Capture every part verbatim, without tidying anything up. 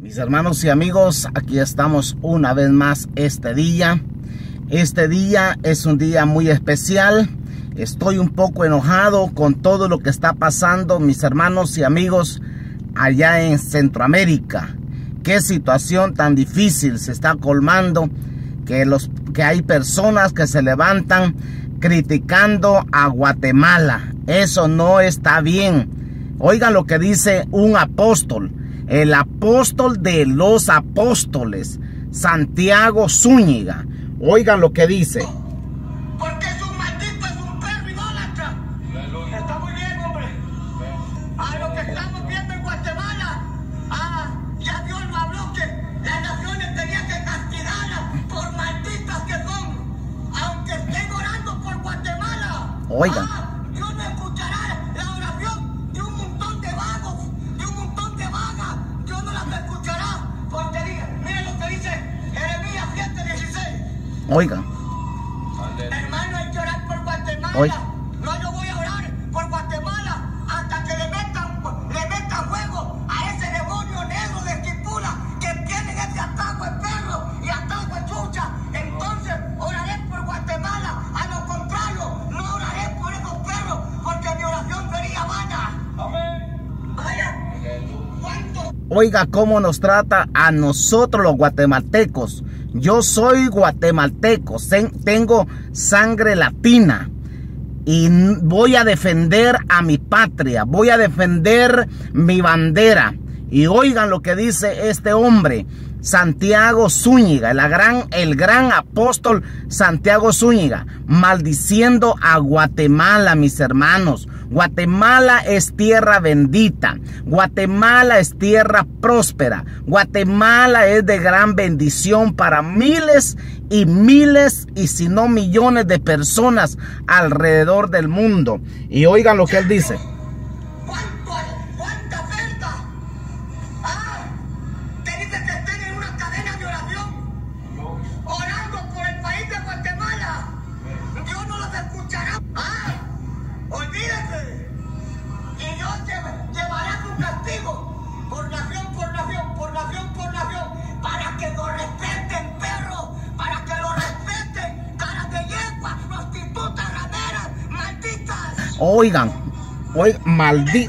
Mis hermanos y amigos, aquí estamos una vez más este día. Este día es un día muy especial. Estoy un poco enojado con todo lo que está pasando, mis hermanos y amigos, allá en Centroamérica. Qué situación tan difícil se está colmando, que, los, que hay personas que se levantan criticando a Guatemala. Eso no está bien. Oigan lo que dice un apóstol, el apóstol de los apóstoles, Santiago Zúñiga. Oigan lo que dice. Porque es un maldito, es un perro idólatra. Está muy bien, hombre. A lo que estamos viendo en Guatemala, ah, ya Dios lo habló, que las naciones tenían que castigarlas por malditas que son. Aunque estén orando por Guatemala. Oigan. Ah, Dios no escuchará la oración de un montón de vagos, de un montón de vagas. Dios no las escuchará. Porque miren lo que dice Jeremías siete dieciséis. Oigan. Hermano, hay que orar por Guatemala. Oiga. No, yo voy a orar por Guatemala hasta que le metan, le metan fuego a ese demonio negro de Esquipula que tiene ese atajo de perro y atajo de chucha. Entonces oraré por Guatemala. A lo contrario, no oraré por esos perros porque mi oración sería vana. Amén. Vaya. ¿Cuánto? Oiga cómo nos trata a nosotros los guatemaltecos. Yo soy guatemalteco, tengo sangre latina y voy a defender a mi patria, voy a defender mi bandera. Y oigan lo que dice este hombre, Santiago Zúñiga, el gran, el gran apóstol Santiago Zúñiga, maldiciendo a Guatemala, mis hermanos. Guatemala es tierra bendita, Guatemala es tierra próspera, Guatemala es de gran bendición para miles y miles y si no millones de personas alrededor del mundo. Y oigan lo que él dice. ¿Cuánto, cuánta oferta? Ah, te dice que estén en una cadena de oración, orando por el país de Guatemala. Dios no los escuchará. Ah, olvídense. Y Dios llevará su castigo por nación, por nación, por nación, por nación, para que lo respeten, perros, para que lo respeten, caras de yegua, prostitutas, rameras, malditas. Oigan, oigan, maldito.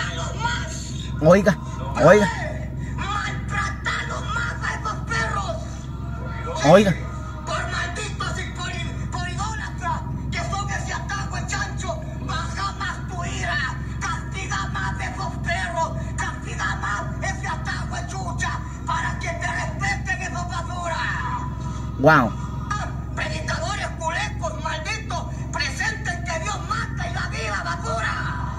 Oiga, oiga. Maltratalos más a esos perros. Oiga. Por malditos y por, por idólatras, que son ese atajo de chancho. Baja más tu ira. Castiga más esos perros. Castiga más ese atajo de chucha. Para que te respeten esos basuras. Wow. Predicadores culecos, malditos. Presenten que Dios mata y la vida, basura.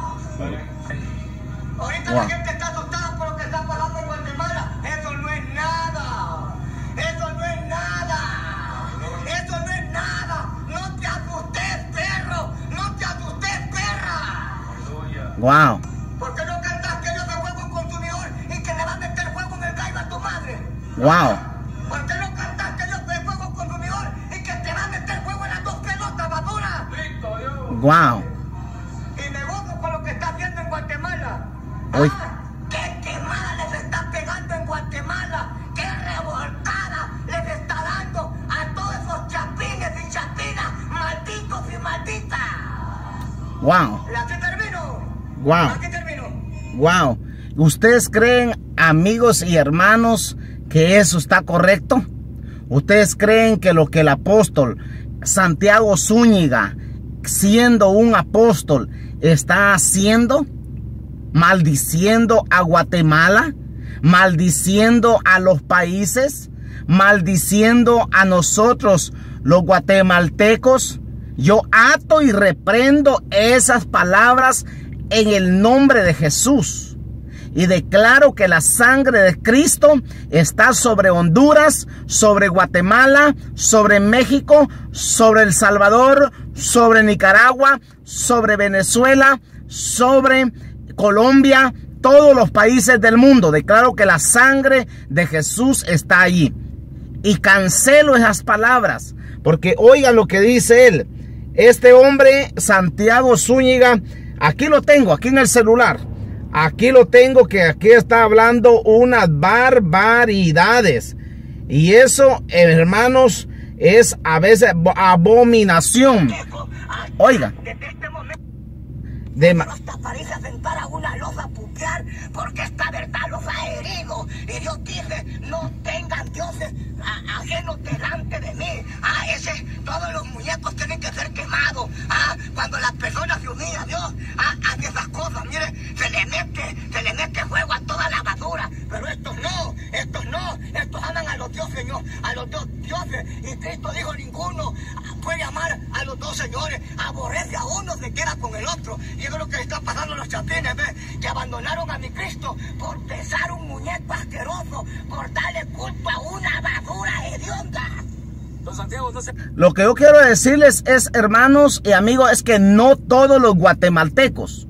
Ahorita Wow. la gente está asustada por lo que está pasando en Guatemala. Eso no es nada. Eso no es nada. Eso no es nada. No te asustes, perro. No te asustes, perra. Wow. ¿Por qué no cantas que Dios es fuego consumidor y que le va a meter fuego en el gallo a tu madre? Wow. ¿Por qué no cantas que Dios es fuego consumidor y que te va a meter fuego en las dos pelotas, basura? Wow. Y me gozo con lo que está haciendo en Guatemala. Oy. Ah, qué quemada les está pegando en Guatemala. Qué revolcada les está dando a todos esos chapines y chapinas, malditos y malditas. Wow. Y aquí termino. Wow. Aquí termino. Wow. ¿Ustedes creen, amigos y hermanos, que eso está correcto? ¿Ustedes creen que lo que el apóstol Santiago Zúñiga, siendo un apóstol, está haciendo? Maldiciendo a Guatemala, maldiciendo a los países, maldiciendo a nosotros los guatemaltecos. Yo ato y reprendo esas palabras en el nombre de Jesús y declaro que la sangre de Cristo está sobre Honduras, sobre Guatemala, sobre México, sobre El Salvador, sobre Nicaragua, sobre Venezuela, sobre Colombia, todos los países del mundo. Declaro que la sangre de Jesús está allí. Y cancelo esas palabras. Porque oigan lo que dice él. Este hombre, Santiago Zúñiga, aquí lo tengo, aquí en el celular. Aquí lo tengo, que aquí está hablando unas barbaridades. Y eso, hermanos, es a veces abominación. Oiga. De hasta parece sentar a una losa a putear porque esta verdad los ha herido. Y Dios dice, no tengan dioses ajenos delante de mí. Ah, ese, todos los muñecos tienen que ser quemados. Ah, cuando las personas se unían a Dios, ah, hace esas cosas. Mire, se le mete, se le mete fuego a toda la basura. Pero estos no, estos no, estos aman a los dioses, Señor, a los dos dioses. Y Cristo dijo, ninguno puede amar a los dos señores. Aborrece a uno, se queda con el otro. Y eso es lo que le está pasando a los chapines, ¿ves? Que abandonaron a mi Cristo por besar un muñeco asqueroso, por darle culto a una basura hedionda. Don Santiago, no se... Lo que yo quiero decirles es, hermanos y amigos, es que no todos los guatemaltecos,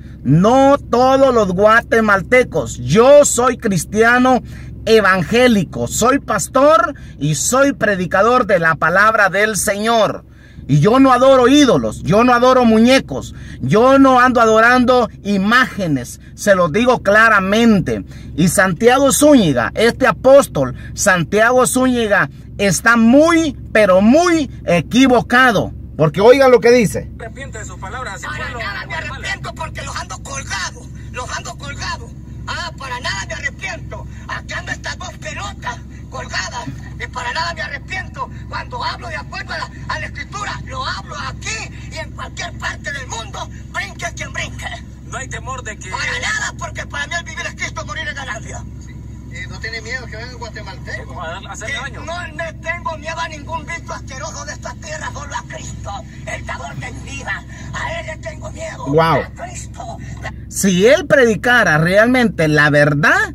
no todos los guatemaltecos, yo soy cristiano evangélico, soy pastor y soy predicador de la palabra del Señor. Y yo no adoro ídolos, yo no adoro muñecos, yo no ando adorando imágenes, se los digo claramente. Y Santiago Zúñiga, este apóstol, Santiago Zúñiga, está muy, pero muy equivocado. Porque oigan lo que dice. ¿Se arrepiente de sus palabras? Para nada me arrepiento porque los ando colgados, los ando colgados. Ah, para nada me arrepiento. Aquí ando estas dos pelotas colgadas. Y para nada me arrepiento. Cuando hablo de acuerdo a la, a la escritura, lo hablo aquí y en cualquier parte del mundo. Brinque quien brinque. No hay temor de que... Para nada, porque para mí el vivir es Cristo, morir es ganancia. Sí. ¿Y no tiene miedo que vengan guatemaltecos? A hacerle daño. No le tengo miedo a ningún bicho asqueroso de esta tierra, solo a Cristo, el dador de mi vida. A Él le tengo miedo. Wow. A Cristo. Si él predicara realmente la verdad,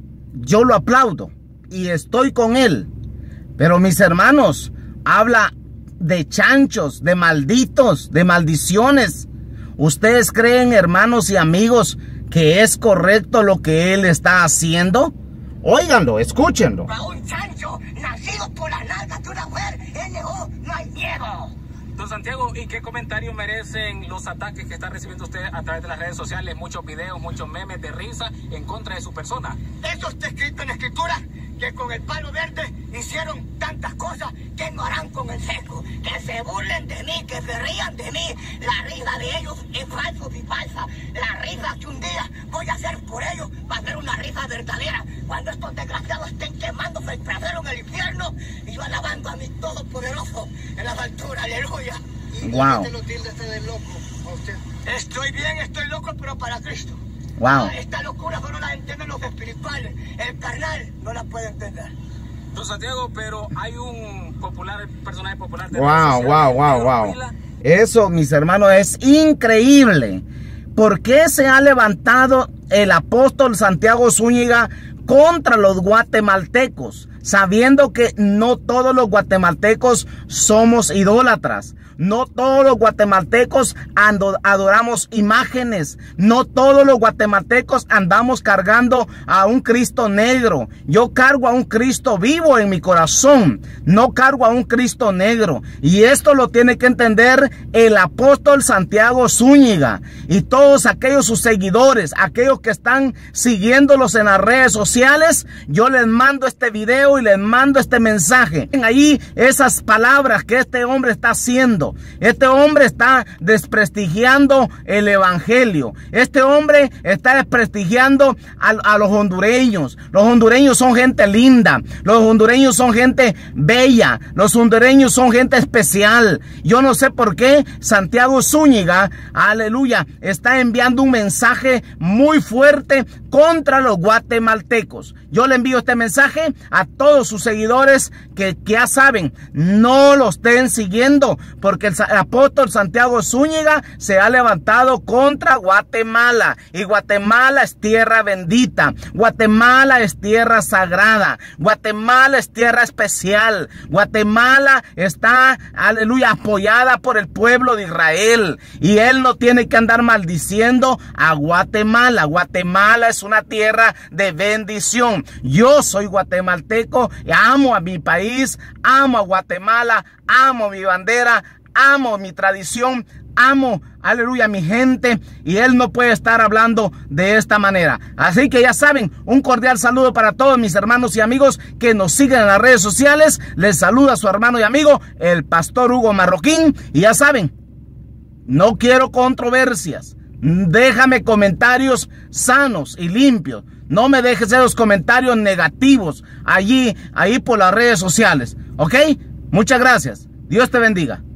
yo lo aplaudo y estoy con él. Pero mis hermanos, habla de chanchos, de malditos, de maldiciones. ¿Ustedes creen, hermanos y amigos, que es correcto lo que él está haciendo? Óiganlo, escúchenlo. A un chancho nacido por la nalga de una mujer, N O, no hay miedo. Don Santiago, ¿y qué comentario merecen los ataques que está recibiendo usted a través de las redes sociales? Muchos videos, muchos memes de risa en contra de su persona. Eso está escrito en la escritura, que con el palo verde hicieron tantas cosas que no harán con el seco. Que se burlen de mí, que se rían de mí. La risa de ellos es falso y falsa. La risa que un día voy a hacer por ellos va a ser una risa verdadera. Cuando estos desgraciados estén quemándose el trasero en el infierno y yo alabando a mi Todopoderoso en las alturas. Aleluya. ¿Y Wow. por qué te lo tilda este de loco a usted? Estoy bien, estoy loco, pero para Cristo. Wow. Ah, esta locura solo la entienden los espirituales. El carnal no la puede entender. Don Santiago, pero hay un popular, personaje popular de Wow, redes sociales, wow, wow, Pedro wow. Pila. Eso, mis hermanos, es increíble. ¿Por qué se ha levantado el apóstol Santiago Zúñiga contra los guatemaltecos, sabiendo que no todos los guatemaltecos somos idólatras? No todos los guatemaltecos ando, adoramos imágenes. No todos los guatemaltecos andamos cargando a un Cristo negro. Yo cargo a un Cristo vivo en mi corazón. No cargo a un Cristo negro. Y esto lo tiene que entender el apóstol Santiago Zúñiga. Y todos aquellos sus seguidores, aquellos que están siguiéndolos en las redes sociales, yo les mando este video y les mando este mensaje. Ahí esas palabras que este hombre está haciendo. Este hombre está desprestigiando el evangelio. Este hombre está desprestigiando a, a los hondureños. Los hondureños son gente linda. Los hondureños son gente bella. Los hondureños son gente especial. Yo no sé por qué Santiago Zúñiga, aleluya, está enviando un mensaje muy fuerte contra los guatemaltecos. Yo le envío este mensaje a todos sus seguidores que, que ya saben, no lo estén siguiendo, porque el, el apóstol Santiago Zúñiga se ha levantado contra Guatemala. Y Guatemala es tierra bendita. Guatemala es tierra sagrada. Guatemala es tierra especial. Guatemala está, aleluya, apoyada por el pueblo de Israel. Y él no tiene que andar maldiciendo a Guatemala. Guatemala es una tierra de bendición. Yo soy guatemalteco, amo a mi país, amo a Guatemala, amo mi bandera, amo mi tradición, amo, aleluya, a mi gente, y él no puede estar hablando de esta manera. Así que ya saben, un cordial saludo para todos mis hermanos y amigos que nos siguen en las redes sociales. Les saluda su hermano y amigo, el pastor Hugo Marroquín, y ya saben, no quiero controversias. Déjame comentarios sanos y limpios. No me dejes esos comentarios negativos allí, ahí por las redes sociales. ¿Ok? Muchas gracias. Dios te bendiga.